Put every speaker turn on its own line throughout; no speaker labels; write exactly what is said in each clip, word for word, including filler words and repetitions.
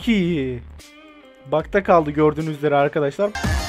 çok iyi. Bakta kaldı gördüğünüz üzere arkadaşlar.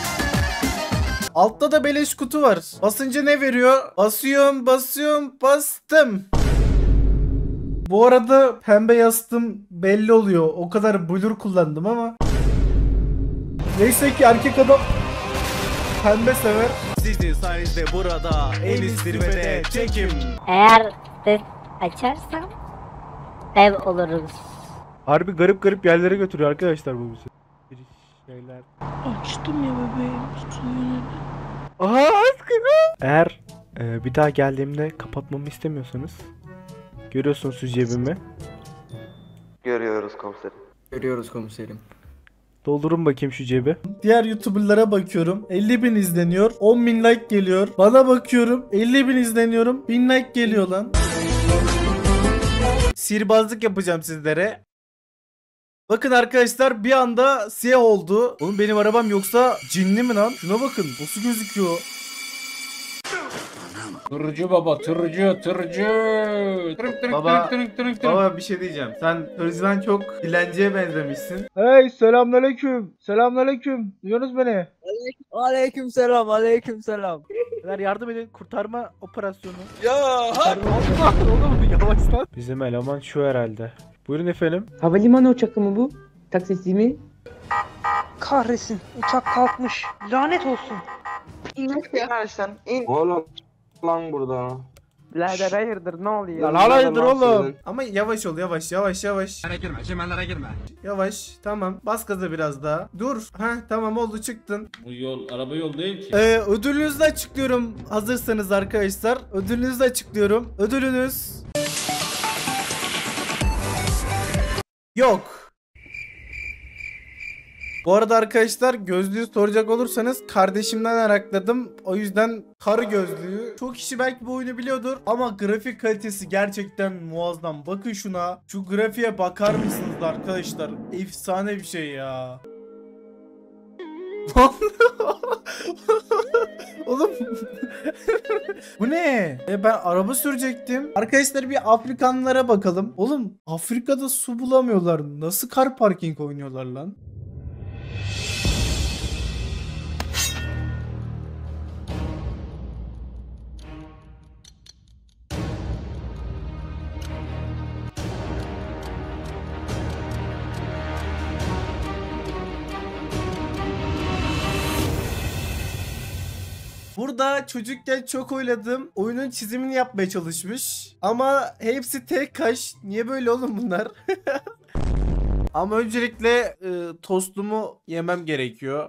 Altta da beleş kutu var. Basınca ne veriyor? Basıyorum, basıyorum, bastım. Bu arada pembe yastım belli oluyor. O kadar blur kullandım ama. Neyse ki erkek adam pembe sever. Sizin sayenizde burada en üst zirvede çekim.
Eğer ses açarsam ev oluruz.
Harbi garip garip yerlere götürüyor arkadaşlar bu bizi. Bir şeyler.
Açtım ya bebeğim suyunu.
Aha aşkına. Eğer e, bir daha geldiğimde kapatmamı istemiyorsanız görüyorsunuz şu cebimi.
Görüyoruz komiserim.
Görüyoruz komiserim.
Doldurun bakayım şu cebi.
Diğer YouTuber'lara bakıyorum. elli bin izleniyor. on bin like geliyor. Bana bakıyorum. elli bin izleniyorum. bin like geliyor lan. Sihirbazlık yapacağım sizlere. Bakın arkadaşlar bir anda siyah oldu. Oğlum benim arabam yoksa cinli mi lan? Şuna bakın. Nasıl gözüküyor?
Tırcı baba, tırcı, tırcı. Tırık tırık
Baba,
tırık tırık tırık tırık.
Baba bir şey diyeceğim. Sen hırsızdan çok dilenciye benzemişsin. Hey selamünaleyküm. Selamünaleyküm. Duyuyorsunuz beni?
Aleyküm selam, aleyküm selam.
Beyler yardım edin, kurtarma operasyonu.
Ya
Kurtarma operasyonu oğlum, yavaş lan. Bizim eleman şu herhalde. Buyurun efendim.
Havalimanı uçakı mı bu? Taksisi mi?
Kahretsin, uçak kalkmış. Lanet olsun.
Oğlum lan burada.
Birader hayırdır ne oluyor?
Lan hayırdır oğlum. Ama yavaş ol yavaş yavaş yavaş.
Girme, çimenlere girme.
Yavaş tamam bas gaza biraz daha. Dur. Heh tamam oldu çıktın.
Bu yol, araba yol değil ki.
Ee, ödülünüzü de açıklıyorum hazırsanız arkadaşlar. Ödülünüzü de açıklıyorum. Ödülünüz yok. Bu arada arkadaşlar gözlüğü soracak olursanız kardeşimden arakladım. O yüzden karı gözlüğü. Çok kişi belki bu oyunu biliyordur ama grafik kalitesi gerçekten muazzam. Bakın şuna. Şu grafiğe bakar mısınız arkadaşlar? Efsane bir şey ya. Oğlum bu ne? E ben araba sürecektim. Arkadaşlar bir Afrikanlara bakalım. Oğlum Afrika'da su bulamıyorlar. Nasıl car parking oynuyorlar lan? Burada çocukken çok oynadım. Oyunun çizimini yapmaya çalışmış. Ama hepsi tek kaş. Niye böyle oğlum bunlar? Ama öncelikle e, tostumu yemem gerekiyor.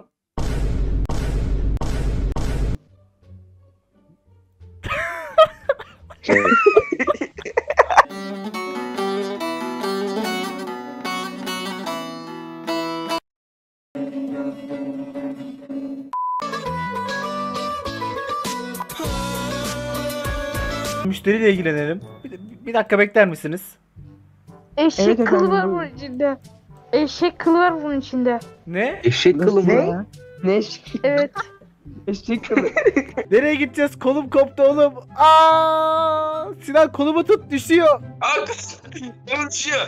Müşteriyle ilgilenelim. Bir, bir dakika bekler misiniz?
Eşek
Evet
kılı
efendim,
var
buyurun.
bunun içinde. Eşek kılı var bunun içinde.
Ne?
Eşek kılı mı?
Ne? Ne eşek?
Evet.
Eşek kılı.
Nereye gideceğiz? Kolum koptu oğlum. Aa! Sinan kolumu tut, düşüyor.
Konuşuyor.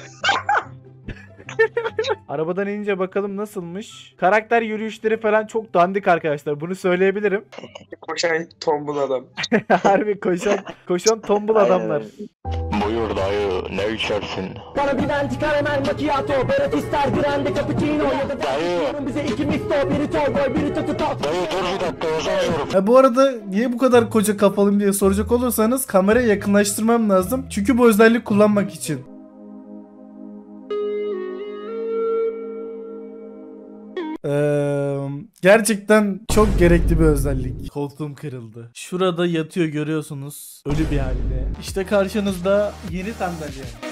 Arabadan inince bakalım nasılmış. Karakter yürüyüşleri falan çok dandik arkadaşlar. Bunu söyleyebilirim.
Koşan tombul adam.
Harbi koşan koşan tombul adamlar.
Buyur dayı, ne içersin?
Bana bir venti karamel macchiato, berat ister grande cappuccino ya da
Dayı.
bize iki misto, biri toy boy, biri tutu top.
Dayı dur bir dakika uzanıyorum.
Ha, bu arada niye bu kadar koca kafalıyım diye soracak olursanız kamerayı yakınlaştırmam lazım. Çünkü bu özellik kullanmak için. Ee, gerçekten çok gerekli bir özellik. Koltuğum kırıldı. Şurada yatıyor görüyorsunuz. Ölü bir halde. İşte karşınızda yeni sandalye.